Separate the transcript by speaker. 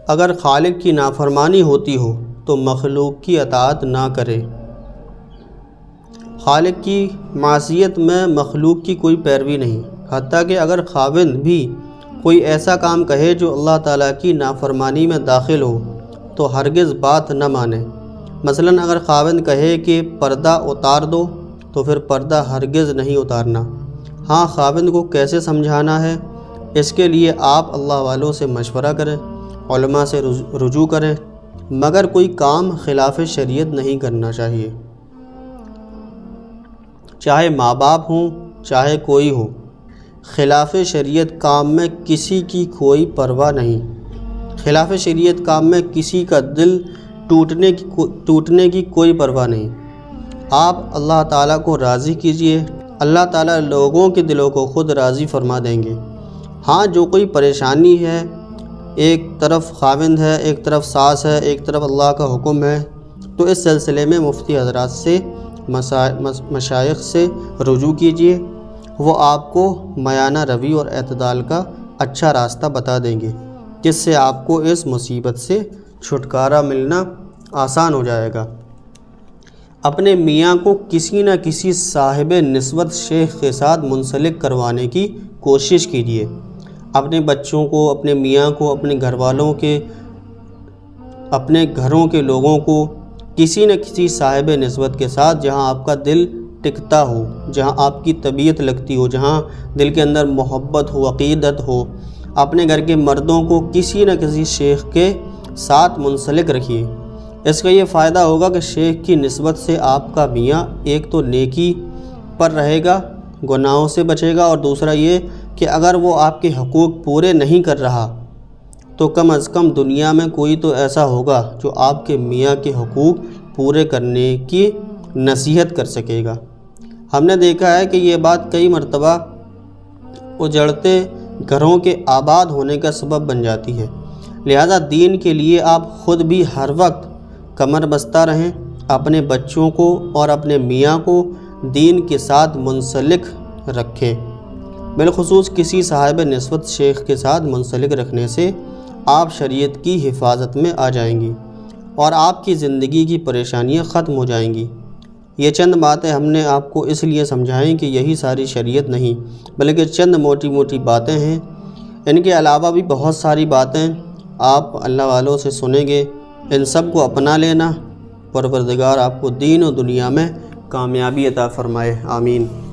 Speaker 1: اگر خالق کی نافرمانی ہوتی ہو تو مخلوق کی اطاعت نہ کرے۔ خالق کی معصیت میں مخلوق کی کوئی پیروی نہیں، حتیٰ کہ اگر خاوند بھی کوئی ایسا کام کہے جو اللہ تعالیٰ کی نافرمانی میں داخل ہو تو ہرگز بات نہ مانے۔ مثلاً اگر خاوند کہے کہ پردہ اتار دو تو پھر پردہ ہرگز نہیں اتارنا۔ ہاں، خاوند کو کیسے سمجھانا ہے اس کے لیے آپ اللہ والوں سے مشورہ کریں، علماء سے رجوع کریں، مگر کوئی کام خلاف شریعت نہیں کرنا چاہیے۔ چاہے ماں باپ ہوں چاہے کوئی ہو، خلاف شریعت کام میں کسی کی کوئی پرواہ نہیں۔ خلاف شریعت کام میں کسی کا دل ٹوٹنے کی کوئی پرواہ نہیں۔ آپ اللہ تعالیٰ کو راضی کیجئے، اللہ تعالیٰ لوگوں کے دلوں کو خود راضی فرما دیں گے۔ ہاں، جو کوئی پریشانی ہے، ایک طرف خاوند ہے، ایک طرف ساس ہے، ایک طرف اللہ کا حکم ہے، تو اس سلسلے میں مفتی حضرات سے، مشائخ سے رجوع کیجئے، وہ آپ کو میانہ روی اور اعتدال کا اچھا راستہ بتا دیں گے، جس سے آپ کو اس مصیبت سے چھٹکارا ملنا آسان ہو جائے گا۔ اپنے میاں کو کسی نہ کسی صاحب نسبت شیخ کے ساتھ منسلک کروانے کی کوشش کیجیے۔ اپنے بچوں کو، اپنے میاں کو، اپنے گھر والوں کے، اپنے گھروں کے لوگوں کو کسی نہ کسی صاحب نسبت کے ساتھ جہاں آپ کا دل ٹکتا ہو، جہاں آپ کی طبیعت لگتی ہو، جہاں دل کے اندر محبت ہو، عقیدت ہو، اپنے گھر کے مردوں کو کسی نہ کسی شیخ کے ساتھ منسلک رکھیے۔ اس کا یہ فائدہ ہوگا کہ شیخ کی نسبت سے آپ کا میاں ایک تو نیکی پر رہے گا، گناہوں سے بچے گا، اور دوسرا یہ کہ اگر وہ آپ کے حقوق پورے نہیں کر رہا تو کم از کم دنیا میں کوئی تو ایسا ہوگا جو آپ کے میاں کے حقوق پورے کرنے کی نصیحت کر سکے گا۔ ہم نے دیکھا ہے کہ یہ بات کئی مرتبہ اجڑتے گھروں کے آباد ہونے کا سبب بن جاتی ہے۔ لہذا دین کے لیے آپ خود بھی ہر وقت کمر بستہ رہیں، اپنے بچوں کو اور اپنے میاں کو دین کے ساتھ منسلک رکھیں۔ بالخصوص کسی صاحب نسبت شیخ کے ساتھ منسلک رکھنے سے آپ شریعت کی حفاظت میں آ جائیں گی اور آپ کی زندگی کی پریشانیاں ختم ہو جائیں گی۔ یہ چند باتیں ہم نے آپ کو اس لیے سمجھائیں کہ یہی ساری شریعت نہیں، بلکہ چند موٹی موٹی باتیں ہیں۔ ان کے علاوہ بھی بہت ساری باتیں آپ اللہ والوں سے سنیں گے، ان سب کو اپنا لینا۔ پروردگار آپ کو دین و دنیا میں کامیابی عطا فرمائے، آمین۔